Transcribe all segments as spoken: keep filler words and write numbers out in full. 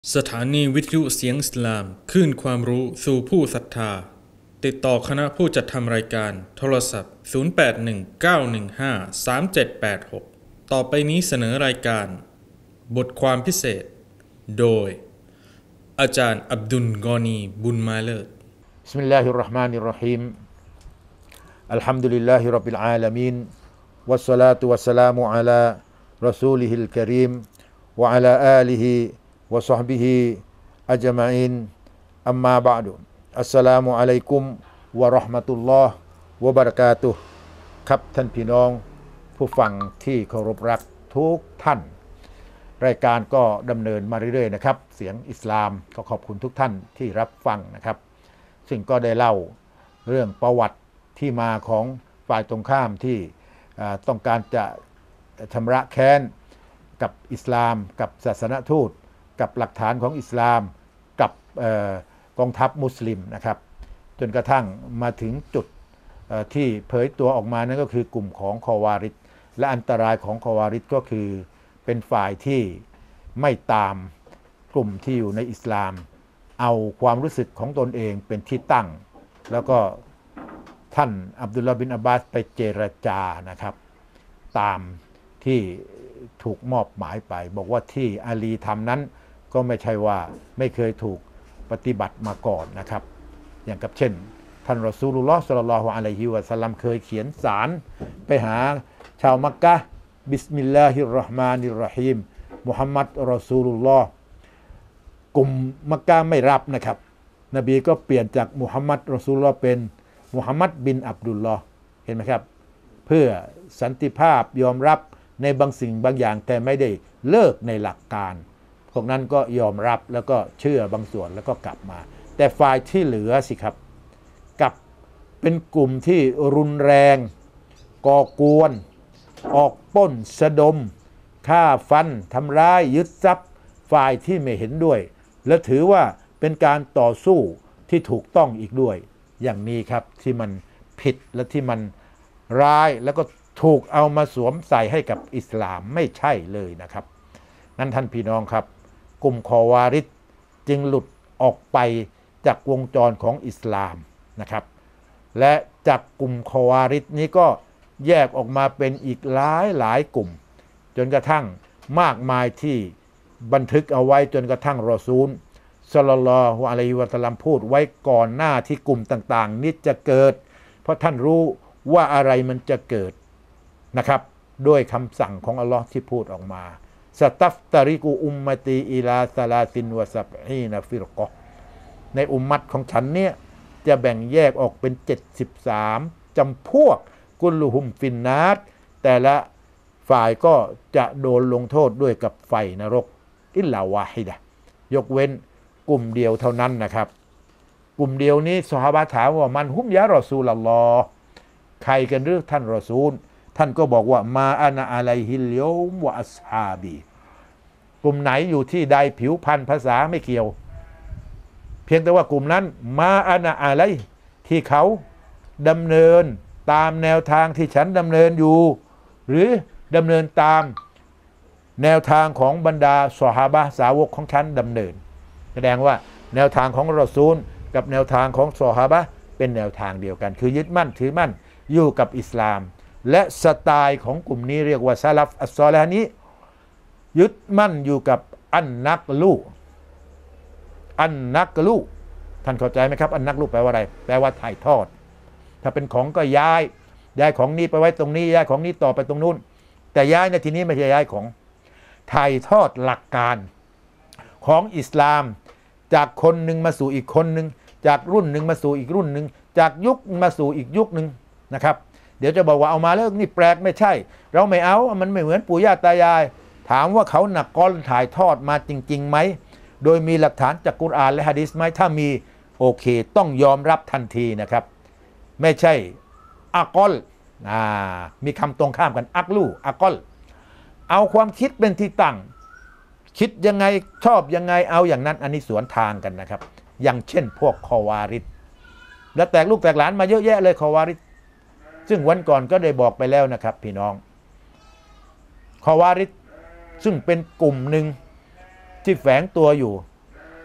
สถานีวิทยุเสียงอิสลามคลื่นความรู้สู่ผู้ศรัทธาติดต่อคณะผู้จัดทำรายการโทรศัพท์ศูนย์ แปด หนึ่ง เก้า หนึ่ง ห้า สาม เจ็ด แปด หกต่อไปนี้เสนอรายการบทความพิเศษโดยอาจารย์อับดุลกอนีบุญมาเลิศ بسم الله الرحمن الرحيم الحمد لله رب العالمين والصلاة والسلام على رسوله الكريم وعلى آله وصحبه أجمعين أما بعد السلام عليكم ورحمة الله وبركاته ครับท่านพี่น้องผู้ฟังที่เคารพรักทุกท่านรายการก็ดำเนินมาเรื่อยๆนะครับเสียงอิสลามก็ขอบคุณทุกท่านที่รับฟังนะครับซึ่งก็ได้เล่าเรื่องประวัติที่มาของฝ่ายตรงข้ามที่ต้องการจะชำระแค้นกับอิสลามกับศาสนทูตกับหลักฐานของอิสลามกับกองทัพมุสลิมนะครับจนกระทั่งมาถึงจุดที่เผยตัวออกมานั่นก็คือกลุ่มของคอวาริดและอันตรายของคอวาริดก็คือเป็นฝ่ายที่ไม่ตามกลุ่มที่อยู่ในอิสลามเอาความรู้สึกของตนเองเป็นที่ตั้งแล้วก็ท่านอับดุลลาห์บินอับบาสไปเจรจานะครับตามที่ถูกมอบหมายไปบอกว่าที่อาลีทำนั้นก็ไม่ใช่ว่าไม่เคยถูกปฏิบัติมาก่อนนะครับอย่างกับเช่นท่านรอซูลุลลอฮ์ ศ็อลลัลลอฮุอะลัยฮิวะซัลลัมเคยเขียนสารไปหาชาวมักกะฮ์บิสมิลลาฮิรเราะห์มานิรเราะฮีมมุฮัมมัดรอซูลุลลอฮ์กลุ่มมักกะฮ์ไม่รับนะครับนบีก็เปลี่ยนจากมุฮัมมัดรอซูลุลลอฮ์เป็นมุฮัมมัดบินอับดุลลอฮ์เห็นไหมครับเพื่อสันติภาพยอมรับในบางสิ่งบางอย่างแต่ไม่ได้เลิกในหลักการพวกนั้นก็ยอมรับแล้วก็เชื่อบางส่วนแล้วก็กลับมาแต่ฝ่ายที่เหลือสิครับกับเป็นกลุ่มที่รุนแรงก่อกวนออกปล้นสะดมฆ่าฟันทำร้ายยึดทรัพย์ฝ่ายที่ไม่เห็นด้วยและถือว่าเป็นการต่อสู้ที่ถูกต้องอีกด้วยอย่างนี้ครับที่มันผิดและที่มันร้ายแล้วก็ถูกเอามาสวมใส่ให้กับอิสลามไม่ใช่เลยนะครับนั้นท่านพี่น้องครับกลุ่มคอวาริดจึงหลุดออกไปจากวงจรของอิสลามนะครับและจากกลุ่มคอวาริดนี้ก็แยกออกมาเป็นอีกหลายหลายกลุ่มจนกระทั่งมากมายที่บันทึกเอาไว้จนกระทั่งรอซูล ศ็อลลัลลอฮุอะลัยฮิวะซัลลัมพูดไว้ก่อนหน้าที่กลุ่มต่างๆนี้จะเกิดเพราะท่านรู้ว่าอะไรมันจะเกิดนะครับด้วยคำสั่งของอัลลอฮ์ที่พูดออกมาสตัฟตาริกูอุมมะตีอิลาซาลาซินวะซับฮีนะฟิรกะห์ในอุมมัตของฉันเนี่ยจะแบ่งแยกออกเป็นเจ็ดสิบสามจำพวกกุลลุฮุมฟินนาตแต่ละฝ่ายก็จะโดนลงโทษด้วยกับไฟนรกอิลลาวาฮิดะห์ยกเว้นกลุ่มเดียวเท่านั้นนะครับกลุ่มเดียวนี้ซอฮาบะห์ถามว่ามันฮุมยารอซูลัลลอฮ์ใครกันหรือท่านรอซูลท่านก็บอกว่ามาอานะอะลัยฮิลยอมวะอัศฮาบีกลุ่มไหนอยู่ที่ใดผิวพรรณภาษาไม่เกี่ยวเพียงแต่ว่ากลุ่มนั้นมาอานะอะลัยที่เขาดำเนินตามแนวทางที่ฉันดำเนินอยู่หรือดำเนินตามแนวทางของบรรดาซอฮาบะห์สาวกของฉันดำเนินแสดงว่าแนวทางของรอซูลกับแนวทางของซอฮาบะห์เป็นแนวทางเดียวกันคือยึดมั่นถือมั่นอยู่กับอิสลามและสไตล์ของกลุ่มนี้เรียกว่าซาลัฟอัสซอลิฮ์นี้ยึดมั่นอยู่กับอันนักลูอันนักลูท่านเข้าใจไหมครับอันนักลูแปลว่าอะไรแปลว่าถ่ายทอดถ้าเป็นของก็ย้ายย้ายของนี้ไปไว้ตรงนี้ย้ายของนี้ต่อไปตรงนู้นแต่ย้ายในที่นี้ไม่ใช่ย้ายของถ่ายทอดหลักการของอิสลามจากคนหนึ่งมาสู่อีกคนหนึ่งจากรุ่นหนึ่งมาสู่อีกรุ่นหนึ่งจากยุคมาสู่อีกยุคหนึ่งนะครับเดี๋ยวจะบอกว่าเอามาแล้วนี่แปลกไม่ใช่เราไม่เอามันไม่เหมือนปู่ย่าตายายถามว่าเขาหนักก้อนถ่ายทอดมาจริงๆไหมโดยมีหลักฐานจากกุรอานและหะดีษไหมถ้ามีโอเคต้องยอมรับทันทีนะครับไม่ใช่อักอลอ่ามีคำตรงข้ามกันอักลูอักอลเอาความคิดเป็นที่ตั้งคิดยังไงชอบยังไงเอาอย่างนั้นอันนี้สวนทางกันนะครับอย่างเช่นพวกคอวาริดและแตกลูกแตกหลานมาเยอะแยะเลยคอวาริดซึ่งวันก่อนก็ได้บอกไปแล้วนะครับพี่น้องคอวาริดซึ่งเป็นกลุ่มหนึ่งที่แฝงตัวอยู่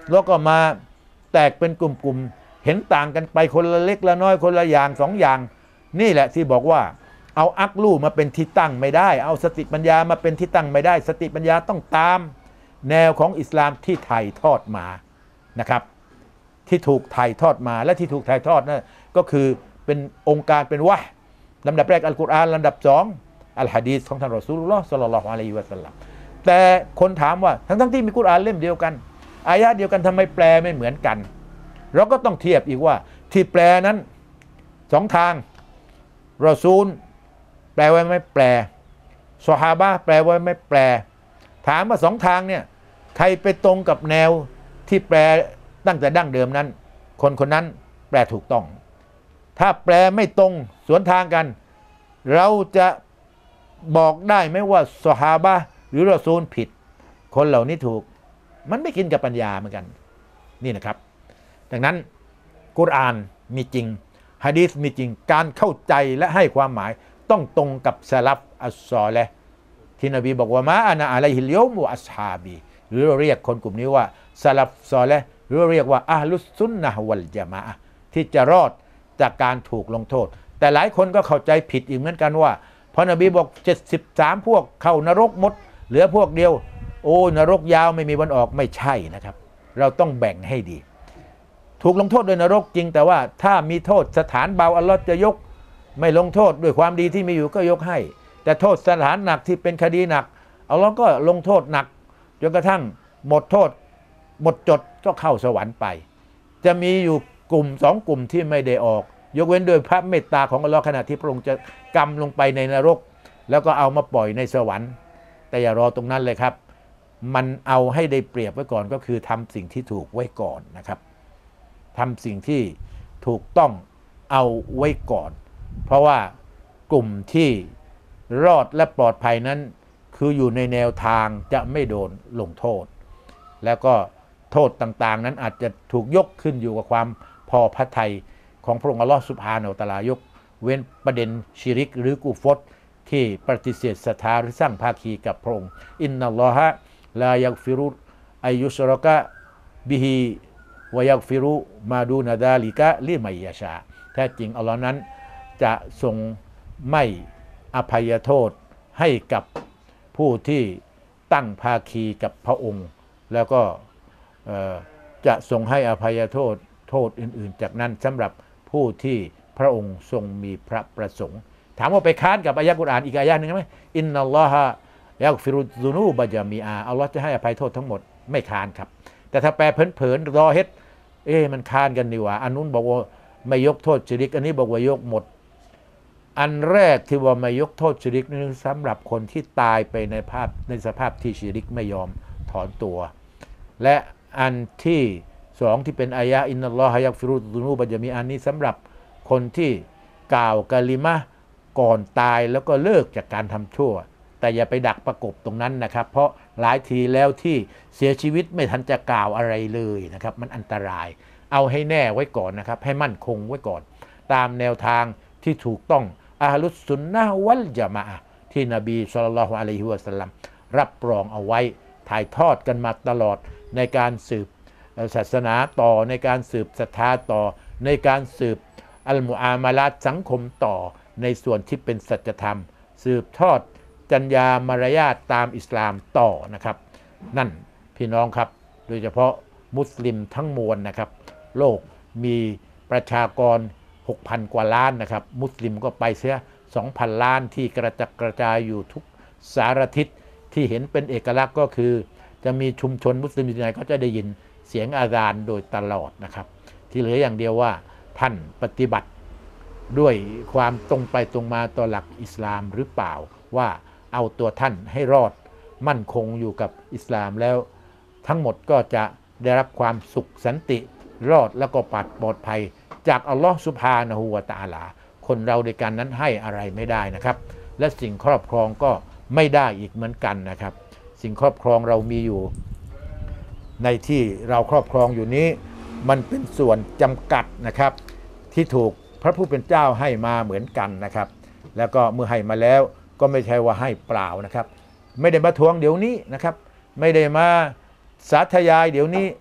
แล้วก็มาแตกเป็นกลุ่มๆเห็นต่างกันไปคนละเล็กละน้อยคนละอย่างสองอย่างนี่แหละที่บอกว่าเอาอักลูมาเป็นที่ตั้งไม่ได้เอาสติปัญญามาเป็นที่ตั้งไม่ได้สติปัญญาต้องตามแนวของอิสลามที่ถ่ายทอดมานะครับที่ถูกถ่ายทอดมาและที่ถูกถ่ายทอดนั่นก็คือเป็นองค์การเป็นวะห์ลำดับแรกอัลกุรอานลำดับสองอัลฮะดีษของท่านรอซูลุลลอฮ์ศ็อลลัลลอฮุอะลัยฮิวะซัลลัมแต่คนถามว่าทั้งทั้งที่มีกุรอานเล่มเดียวกันอายะห์เดียวกันทำไมแปลไม่เหมือนกันเราก็ต้องเทียบอีกว่าที่แปลนั้นสองทางรอซูลแปลไว้ไม่แปลซอฮาบะห์แปลไว้ไม่แปลถามว่าสองทางเนี่ยใครไปตรงกับแนวที่แปลตั้งแต่ดั้งเดิมนั้นคนคนนั้นแปลถูกต้องถ้าแปลไม่ตรงสวนทางกันเราจะบอกได้ไหมว่าซอฮาบะห์หรือรอซูลผิดคนเหล่านี้ถูกมันไม่กินกับปัญญาเหมือนกันนี่นะครับดังนั้นกุรอานมีจริงหะดีษมีจริงการเข้าใจและให้ความหมายต้องตรงกับซะลัฟอัสซอลิห์ที่นบีบอกว่ามาอานะอะลัยฮิลยอมวะอัศฮาบีหรือเราเรียกคนกลุ่มนี้ว่าซะลัฟซอลิห์หรือเรียกว่าอะห์ลุสซุนนะฮ์วัลญะมาอะห์ที่จะรอดจากการถูกลงโทษแต่หลายคนก็เข้าใจผิดอีกเหมือนกันว่าพอนบีบอกเจ็ดสิบสามพวกเข้านรกหมดเหลือพวกเดียวโอ้นรกยาวไม่มีวันออกไม่ใช่นะครับเราต้องแบ่งให้ดีถูกลงโทษโดยนรกจริงแต่ว่าถ้ามีโทษสถานเบาอัลลอฮ์จะยกไม่ลงโทษด้วยความดีที่มีอยู่ก็ยกให้แต่โทษสถานหนักที่เป็นคดีหนักอัลลอฮ์ก็ลงโทษหนักจนกระทั่งหมดโทษหมดจดก็เข้าสวรรค์ไปจะมีอยู่กลุ่มสองกลุ่มที่ไม่ได้ออกยกเว้นโดยพระเมตตาของอัลลอฮ์ขณะที่พระองค์จะกำลงไปในนรกแล้วก็เอามาปล่อยในสวรรค์แต่อย่ารอตรงนั้นเลยครับมันเอาให้ได้เปรียบไว้ก่อนก็คือทำสิ่งที่ถูกไว้ก่อนนะครับทำสิ่งที่ถูกต้องเอาไว้ก่อนเพราะว่ากลุ่มที่รอดและปลอดภัยนั้นคืออยู่ในแนวทางจะไม่โดนลงโทษแล้วก็โทษต่างๆนั้นอาจจะถูกยกขึ้นอยู่กับความพอพระทัยของพระองค์อัลลอฮฺซุบฮานะฮูวะตะอาลายกเว้นประเด็นชิริกหรือกุฟรที่ปฏิเสธศรัทธาหรือสร้างภาคีกับพระองค์อินนัลลอฮะลายักฟิรุอายุชรกะบิฮิวะยักฟิรุมาดูนาดาลิกะลิมัยยะชาแท้จริงอัลลอฮ์นั้นจะทรงไม่อภัยโทษให้กับผู้ที่ตั้งภาคีกับพระองค์แล้วก็จะทรงให้อภัยโทษโทษอื่นๆจากนั้นสำหรับผู้ที่พระองค์ทรงมีพระประสงค์ถามว่าไปค้านกับอายะกุรอานอีกอายะหนึ่งไหมอินนัลลอฮะยักฟิรุซุนูบะญะมีอาอัลลอฮ์จะให้อภัยโทษทั้งหมดไม่ค้านครับแต่ถ้าแปลเผินๆรอเฮ็ดเอ๊ะมันค้านกันดีว่าอันนู้นบอกว่าไม่ยกโทษชิริกอันนี้บอกว่ายกหมดอันแรกที่ว่าไม่ยกโทษชิริกนี่สำหรับคนที่ตายไปในภาพในสภาพที่ชิริกไม่ยอมถอนตัวและอันที่สองที่เป็นอายะอินนัลลอฮะยักฟิรุซุนูบะญะมีอาอันนี้สำหรับคนที่กล่าวกะลิมะห์ก่อนตายแล้วก็เลิกจากการทำชั่วแต่อย่าไปดักประกบตรงนั้นนะครับเพราะหลายทีแล้วที่เสียชีวิตไม่ทันจะกล่าวอะไรเลยนะครับมันอันตรายเอาให้แน่ไว้ก่อนนะครับให้มั่นคงไว้ก่อนตามแนวทางที่ถูกต้องอะห์ลุสซุนนะฮ์วัลญะมาอะห์ที่นบีศ็อลลัลลอฮุอะลัยฮิวะซัลลัมรับรองเอาไว้ถ่ายทอดกันมาตลอดในการสืบศาสนาต่อในการสืบศรัทธาต่อในการสืบอัลมุอามาลาตสังคมต่อในส่วนที่เป็นสัจธรรมสืบทอดจรรยามารยาทตามอิสลามต่อนะครับนั่นพี่น้องครับโดยเฉพาะมุสลิมทั้งมวลนะครับโลกมีประชากร หกพัน กว่าล้านนะครับมุสลิมก็ไปเสีย สองพัน ล้านที่กระจัดกระจายอยู่ทุกสารทิศที่เห็นเป็นเอกลักษณ์ก็คือจะมีชุมชนมุสลิมที่ไหนก็จะได้ยินเสียงอาซานโดยตลอดนะครับที่เหลืออย่างเดียวว่าท่านปฏิบัติด้วยความตรงไปตรงมาต่อหลักอิสลามหรือเปล่าว่าเอาตัวท่านให้รอดมั่นคงอยู่กับอิสลามแล้วทั้งหมดก็จะได้รับความสุขสันติรอดแล้วก็ปลอดภัยจากอัลลอฮฺซุบฮานะฮูวะตะอาลาคนเราในการนั้นให้อะไรไม่ได้นะครับและสิ่งครอบครองก็ไม่ได้อีกเหมือนกันนะครับสิ่งครอบครองเรามีอยู่ในที่เราครอบครองอยู่นี้มันเป็นส่วนจำกัดนะครับที่ถูกพระผู้เป็นเจ้าให้มาเหมือนกันนะครับแล้วก็เมื่อให้มาแล้วก็ไม่ใช่ว่าให้เปล่านะครับไม่ได้มาทวงเดี๋ยวนี้นะครับไม่ได้มาสาธยายเดี๋ยวนี้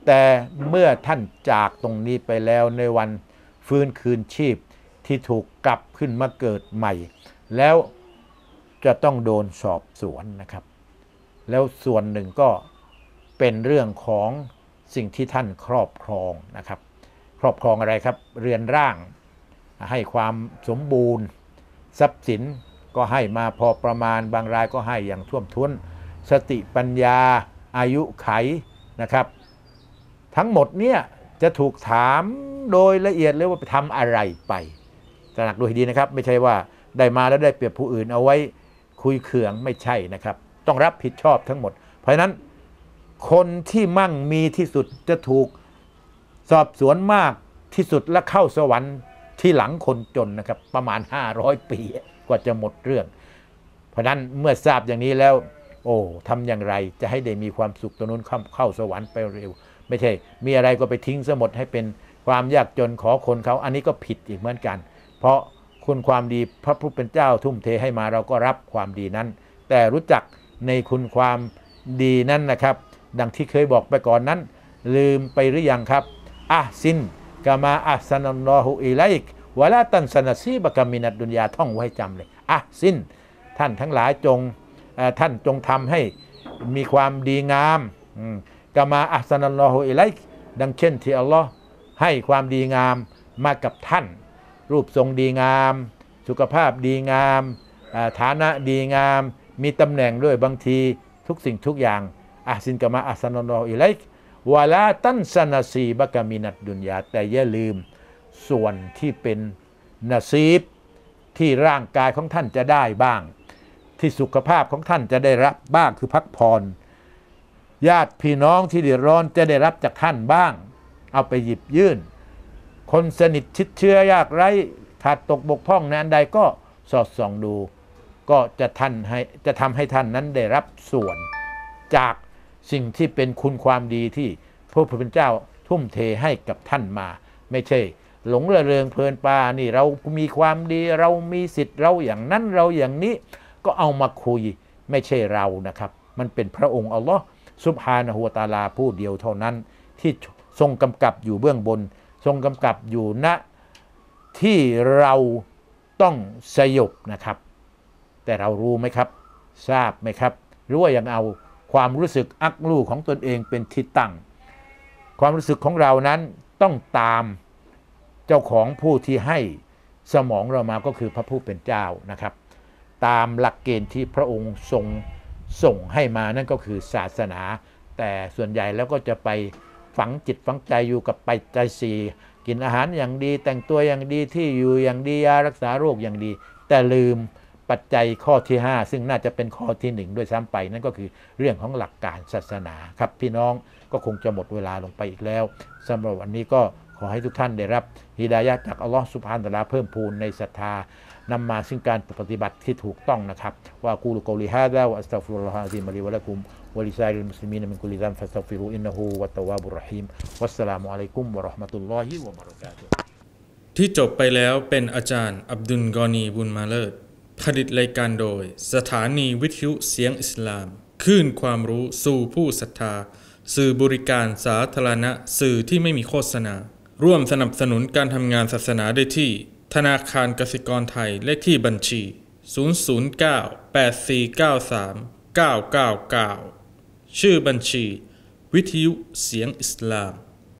แต่เมื่อท่านจากตรงนี้ไปแล้วในวันฟื้นคืนชีพที่ถูกกลับขึ้นมาเกิดใหม่แล้วจะต้องโดนสอบสวนนะครับแล้วส่วนหนึ่งก็เป็นเรื่องของสิ่งที่ท่านครอบครองนะครับครอบครองอะไรครับเรือนร่างให้ความสมบูรณ์ทรัพย์สินก็ให้มาพอประมาณบางรายก็ให้อย่างท่วมท้นสติปัญญาอายุไขนะครับทั้งหมดเนี่ยจะถูกถามโดยละเอียดเลยว่าไปทำอะไรไปตระหนักดูให้ดีนะครับไม่ใช่ว่าได้มาแล้วได้เปรียบผู้อื่นเอาไว้คุยเขื่องไม่ใช่นะครับต้องรับผิดชอบทั้งหมดเพราะฉะนั้นคนที่มั่งมีที่สุดจะถูกสอบสวนมากที่สุดและเข้าสวรรค์ที่หลังคนจนนะครับประมาณห้าร้อยปีกว่าจะหมดเรื่องเพราะนั้นเมื่อทราบอย่างนี้แล้วโอ้ทำอย่างไรจะให้ได้มีความสุขตรงนู้นเข้าสวรรค์ไปเร็วไม่ใช่มีอะไรก็ไปทิ้งซะหมดให้เป็นความยากจนขอคนเขาอันนี้ก็ผิดอีกเหมือนกันเพราะคุณความดีพระผู้เป็นเจ้าทุ่มเทให้มาเราก็รับความดีนั้นแต่รู้จักในคุณความดีนั้นนะครับดังที่เคยบอกไปก่อนนั้นลืมไปหรือยังครับอ่ะซินกามาอัสนัลลอฮุอิลัยกวะลาตันสนัซีบะกามินัดดุนยาท่องไว้จำเลยอ่ะซินท่านทั้งหลายจงท่านจงทำให้มีความดีงามกามาอัสนัลลอฮุอิลัยกดังเช่นที่อัลลอฮ์ให้ความดีงามมากับท่านรูปทรงดีงามสุขภาพดีงามฐานะดีงามมีตำแหน่งด้วยบางทีทุกสิ่งทุกอย่างอ่ะซินกามาอัสนัลลอฮุอิลัยกวะลาตันสนัซีบะกามินัดดุนยาแต่อย่าลืมส่วนที่เป็นนาซีบที่ร่างกายของท่านจะได้บ้างที่สุขภาพของท่านจะได้รับบ้างคือพักผ่อนญาติพี่น้องที่เดือดร้อนจะได้รับจากท่านบ้างเอาไปหยิบยื่นคนสนิทชิดเชื้อยากไร้ขาดตกบกพร่องในอันใดก็สอดส่องดูก็จะท่านให้จะทำให้ท่านนั้นได้รับส่วนจากสิ่งที่เป็นคุณความดีที่พระผู้เป็นเจ้าทุ่มเทให้กับท่านมาไม่ใช่หลงระเริงเพลินปานี่เรามีความดีเรามีสิทธิ์เราอย่างนั้นเราอย่างนี้ก็เอามาคุยไม่ใช่เรานะครับมันเป็นพระองค์อัลลอฮ์ซุบฮานะฮูวะตะอาลาผู้เดียวเท่านั้นที่ทรงกำกับอยู่เบื้องบนทรงกำกับอยู่ณที่เราต้องสยบนะครับแต่เรารู้ไหมครับทราบไหมครับหรือว่ายังเอาความรู้สึกอักลูของตนเองเป็นที่ตั้งความรู้สึกของเรานั้นต้องตามเจ้าของผู้ที่ให้สมองเรามาก็คือพระผู้เป็นเจ้านะครับตามหลักเกณฑ์ที่พระองค์ทรงส่งให้มานั่นก็คือศาสนาแต่ส่วนใหญ่แล้วก็จะไปฝังจิตฝังใจอยู่กับปัจจัยสี่กินอาหารอย่างดีแต่งตัวอย่างดีที่อยู่อย่างดียารักษาโรคอย่างดีแต่ลืมปัจจัยข้อที่ห้าซึ่งน่าจะเป็นข้อที่หนึ่งด้วยซ้ำไปนั่นก็คือเรื่องของหลักการศาสนาครับพี่น้องก็คงจะหมดเวลาลงไปอีกแล้วสำหรับวันนี้ก็ขอให้ทุกท่านได้รับฮิดายะห์จากอัลลอฮฺซุบฮานะฮูวะตะอาลาเพิ่มพูนในศรัทธานำมาซึ่งการปฏิบัติที่ถูกต้องนะครับว่ากูลุกอลิฮาซาวะอัสตัฆฟิรุลลอฮะอะซีมะลีวะละกุมวะลิซาอิลมุสลิมีนมินกุลิซัมฟัสตัฆฟิรูอินนะฮูวัตตะวาบุรเราะฮีมวัสสลามุอะลัยกุมวะเราะห์มะตุลลอฮิวะบะเราะกาตุฮ์ที่จบไปแล้วเป็นอาจารย์อับดุลกอนีบุญมาเลิศผลิตรายการโดยสถานีวิทยุเสียงอิสลามคลื่นความรู้สู่ผู้ศรัทธาสื่อบริการสาธารณะสื่อที่ไม่มีโฆษณาร่วมสนับสนุนการทำงานศาสนาได้ที่ธนาคารกสิกรไทยเลขที่บัญชีศูนย์ ศูนย์ เก้า แปด สี่ เก้า สาม เก้า เก้า เก้าชื่อบัญชีวิทยุเสียงอิสลาม